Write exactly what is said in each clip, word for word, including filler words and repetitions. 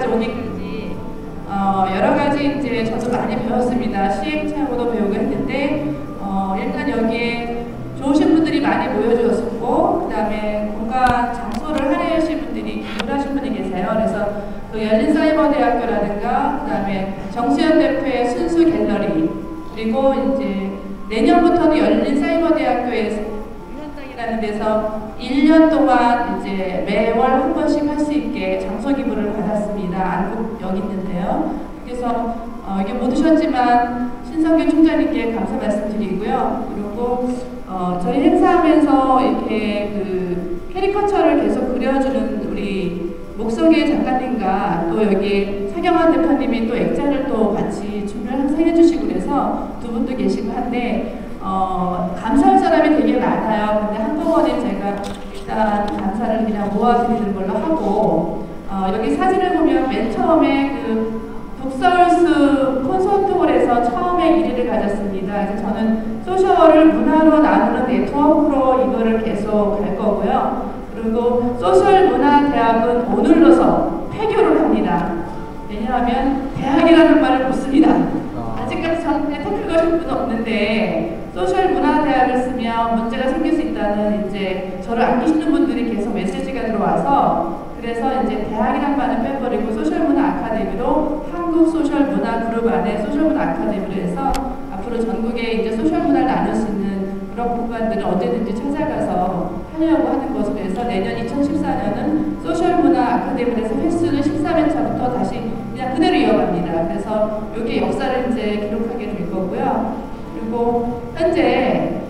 오기까지 어, 여러 가지 이제 저도 많이 배웠습니다. 시행착오도 배우고 했는데 어, 일단 여기에 좋으신 분들이 많이 모여주셨고, 그 다음에 공간 장소를 할애하신 분들이 기부하신 분이 계세요. 그래서 그 열린사이버대학교라든가, 그 다음에 정수현 대표의 순수 갤러리, 그리고 이제 내년부터는 열린사이버대학교에서 위원장이라는 데서 일 년 동안 이제 매월 한 번씩 할 수 있게 장소 기부를 받았습니다. 안국 여기 있는데요. 그래서 어, 이게 못 오셨지만 신성균 총장님께 감사 말씀드리고요. 그리고 어, 저희 행사하면서 이렇게 그 캐리커처를 계속 그려주는 우리 목석의 작가님과 또 여기 차경환 대표님이 또 액자를 또 같이 준비를 항상 해주시고 그래서 두 분도 계시고 한데 어, 감사할 사람이 되게 많아요. 근데 한꺼번에 제가 일단 감사를 그냥 모아드리는 걸로 하고 어, 여기 사진을 보면 맨 처음에 그 북서울숲 콘서트홀에서 처음에 일 위를 가졌습니다. 그래서 저는 소셜을 문화로 나누는 네트워크로 이거를 계속 갈 거고요. 그리고 소셜문화대학은 오늘로서 폐교를 합니다. 왜냐하면 대학이라는 말을 못 씁니다. 아직까지 저한테 태클 거신 분은 없는데 소셜문화대학을 쓰면 문제가 생길 수 있다는 이제 저를 아끼시는 분들이 계속 메시지가 들어와서 그래서 이제 대학이란 말은 빼버리고 소셜문화 아카데미로 한국 소셜문화 그룹 안에 소셜문화 아카데미로 해서 앞으로 전국에 이제 소셜문화를 나눌 수 있는 그런 공간들을 언제든지 찾아가서 하려고 하는 것으로 해서 내년 이천십사 년은 소셜문화 아카데미에서 횟수는 십삼 회차부터 다시 그냥 그대로 이어갑니다. 그래서 여기 역사를 이제 기록하게 될 거고요. 그리고 현재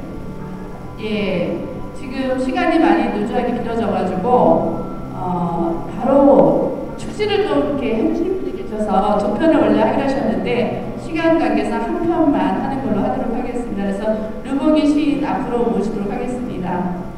예 지금 시간이 많이 누주하게 길어져가지고 어, 바로 축지를 좀 이렇게 해주신 분이 계셔서 두 편을 원래 하기로 하셨는데 시간 관계상 한 편만 하는 걸로 하도록 하겠습니다. 그래서 류봉희 시인 앞으로 모시도록 하겠습니다.